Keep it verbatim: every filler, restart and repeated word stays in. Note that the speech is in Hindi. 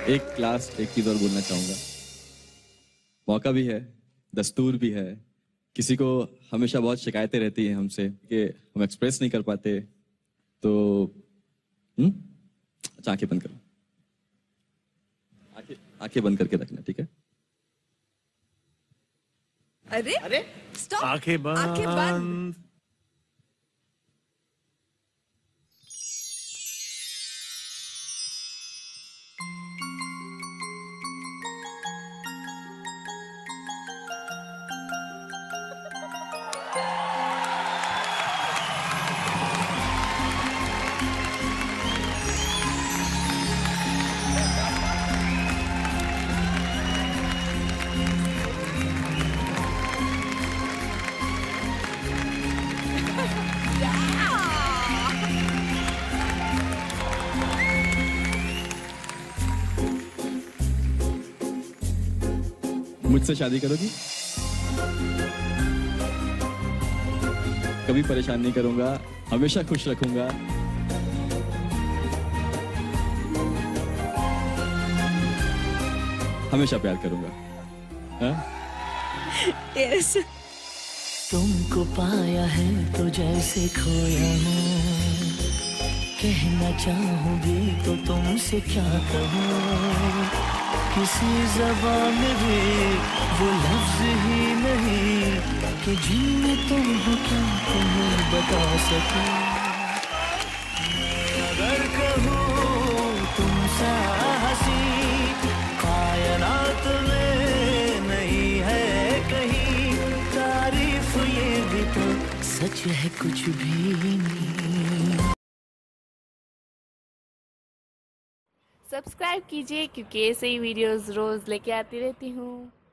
एक लास्ट एक चीज और बोलना चाहूंगा। मौका भी है, दस्तूर भी है। किसी को हमेशा बहुत शिकायतें रहती हैं हमसे कि हम एक्सप्रेस नहीं कर पाते, तो हम्म अच्छा आंखें बंद करो, आंखें आंखें बंद करके रखना, ठीक है? अरे अरे स्टॉप, आंखें बंद। आंखें बंद। मुझसे शादी करोगी? कभी परेशान नहीं करूंगा, हमेशा खुश रखूंगा। हमेशा प्यार करूंगा। हाँ? यस। तुमको पाया है तो जैसे खोया हूँ, कहना चाहूंगी तो तुमसे क्या कहूँ। किसी ज़बान में भी वो लफ्ज़ ही नहीं कि जिनमें तुम हो क्या तुम्हें बता सकूं। अगर कहूँ तुमसा हंसी कायनात में नहीं है कहीं, तारीफ ये भी तो सच है कुछ भी नहीं। सब्सक्राइब कीजिए क्योंकि ऐसे ही वीडियोस रोज लेके आती रहती हूँ।